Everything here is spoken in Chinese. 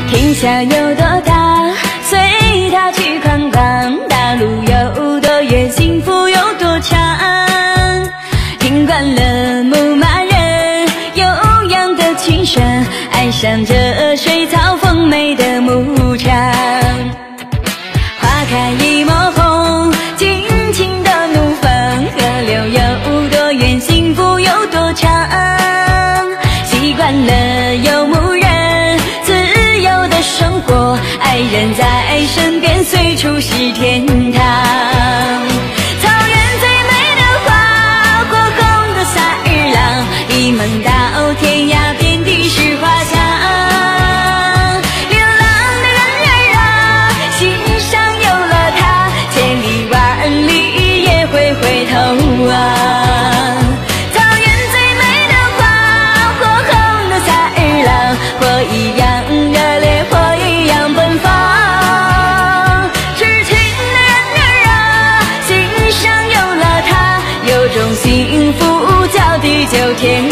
天下有多大，随他去宽广，大路有多远，幸福有多长。听惯了牧马人悠扬的琴声，爱上这水草丰美的牧场。花开一抹红，尽情的怒放，河流有多远，幸福有多长。习惯了游牧人自由的生活，爱人在身边，随处是天堂。草原最美的花，火红的萨日朗，一门到天涯，遍地是花香。流浪的人儿啊，心上有了他，千里万里也会回头啊。草原最美的花，火红的萨日朗，火一样热烈，火一样奔放。痴情的人儿啊，心上有了他，有种幸福叫地久天